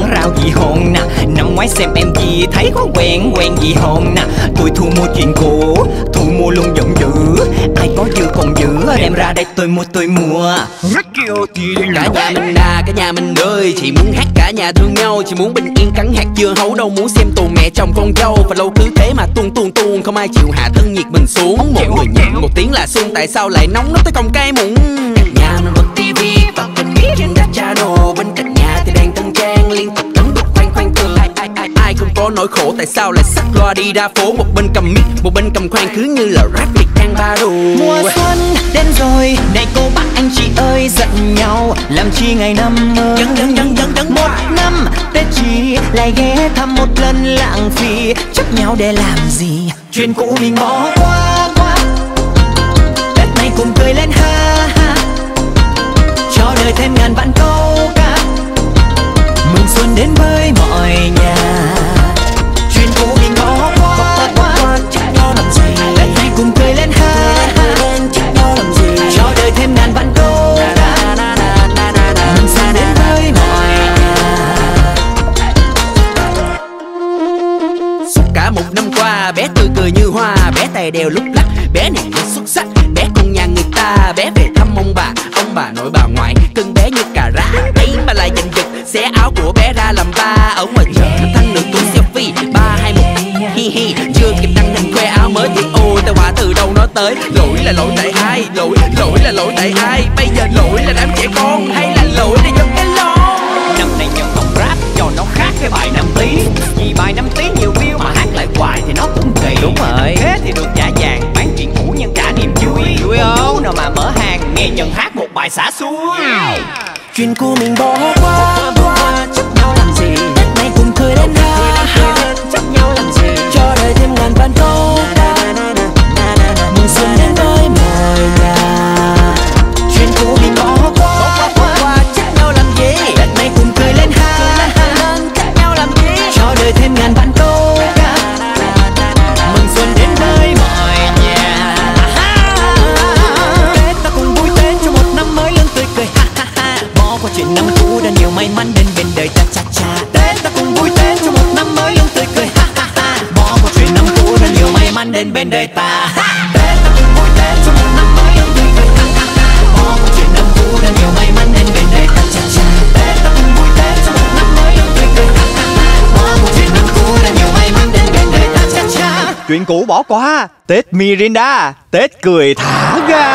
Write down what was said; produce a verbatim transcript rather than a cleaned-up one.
bắn rau gì hồn nè. Năm ngoái xem em gì thấy có quen quen gì hồn nè. Tôi thu mua chuyện cũ, thu mua luôn giận dữ. Ai có dư còn giữ đem ra đây tôi mua tôi mua. Cả nhà mình à, cả nhà mình ơi, chị muốn hát cả nhà thương nhau, chị muốn bình yên cắn hạt dưa hấu, đâu muốn xem tù mẹ chồng con dâu. Và lâu cứ thế mà tuôn tuôn tuôn, không ai chịu hạ thân nhiệt mình xuống. Mọi người nhận một tiếng là xuân, tại sao lại nóng nó tới còng cay mụn. Cả nhà mình bật tivi và kênh biết trên đặt channel, bên cạnh nhà thì đèn tân trang liên tục tấn đục khoanh khoanh cười. Ai ai ai ai không có nỗi khổ, tại sao lại xách loa đi đa phố, một bên cầm mic một bên cầm khoan, cứ như là rap Việt Nam ba đồ. Mùa xuân đến rồi, này cô bác anh chị ơi, giận nhau làm chi ngày năm mới. Dần dần dần dần dần một năm Tết chỉ lại ghé thăm một lần lãng phí, chấp nhau để làm gì? Chuyện cũ mình bỏ qua qua, Tết này cùng cười lên ha ha, cho đời thêm ngàn vạn câu ca, mừng xuân đến với mọi nhà. Chuyện cũ mình bỏ qua qua, chấp nhau làm gì? Tết này cùng cười lên ha ha, chấp nhau làm gì? Cho đời thêm ngàn vạn câu ca, mừng xuân đến với mọi nhà. Suốt cả một năm qua, bé tươi cười như hoa, bé tay đeo lúc lắc, bé này rất xuất sắc, bé con nhà người ta, bé về thăm ông bà, ông bà nội bà ngoại, cưng bé như cà rá, ấy mà lại giành giật, xé áo của bé ra làm ba, ở ngoài chợ thăng được túi selfie, ba hai một, hi hi, chưa kịp đăng hình khoe áo mới thì ôi tao họa từ đâu nó tới, lỗi là lỗi tại ai, lỗi lỗi là lỗi tại ai, bây giờ lỗi là đám trẻ con hay là lỗi là do cái lo. Năm nay nhân không rap do nó khác cái bài năm tí, vì bài năm tí nhiều view mà hát lại hoài thì nó cũng kỳ. Đúng rồi. Thế thì được trả vàng, bán chuyện cũ nhân cả niềm vui. Vui không? Nào mà mở hàng nghe Nhân hát một bài xả xuôi. Chuyện cũ mình bỏ qua qua, chấp nhau làm gì? Tết này cùng cười đến ha ha, chấp nhau làm gì? Cho đời thêm ngàn vạn câu ca, mừng xuân đến với mọi nhà. Chuyện cũ mình bỏ qua qua, chấp nhau làm gì? Tết này cùng cười lên ha ha, chấp nhau làm gì? Cho đời thêm ngàn vạn câu ca, mừng xuân đến với mọi nhà. Tết ta cùng vui Tết cho một năm mới luôn tươi cười ha ha ha. Bỏ qua chuyện năm cũ đã nhiều may mắn đến bên đời ta cha cha. Tết ta cùng vui Tết cho một năm mới luôn tươi cười ha ha ha. Bỏ qua chuyện năm cũ đã nhiều may mắn đến bên đời ta. Tết ta cùng vui Tết cho một năm mới luôn tươi cười ha ha ha. Bỏ qua chuyện năm cũ đã nhiều may mắn đến bên đời ta cha cha. Tết ta cùng vui Tết cho một năm mới luôn tươi cười ha ha ha. Bỏ qua chuyện năm cũ đã nhiều may mắn đến bên đời ta cha cha. Chuyện cũ bỏ qua, Tết Mirinda, Tết cười thả ga.